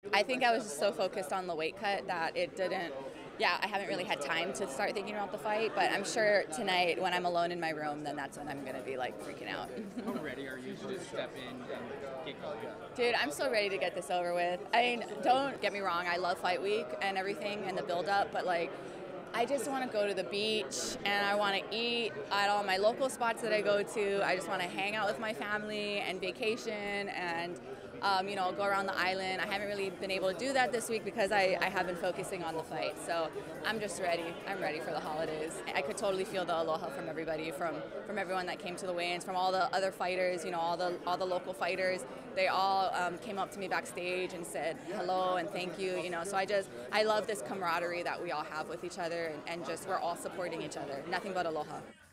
I think I was just so focused on the weight cut that it didn't, yeah, I haven't really had time to start thinking about the fight, but I'm sure tonight when I'm alone in my room, then that's when I'm going to be like freaking out. How ready are you to just step in and get going? Dude, I'm so ready to get this over with. I mean, don't get me wrong, I love fight week and everything and the build up, but like, I just want to go to the beach and I want to eat at all my local spots that I go to. I just want to hang out with my family and vacation and, go around the island. I haven't really been able to do that this week because I have been focusing on the fight. So I'm just ready. I'm ready for the holidays. I could totally feel the aloha from everybody, from everyone that came to the weigh-ins, from all the other fighters, all the local fighters. They all came up to me backstage and said hello and thank you. So I love this camaraderie that we all have with each other and just we're all supporting each other. Nothing but aloha.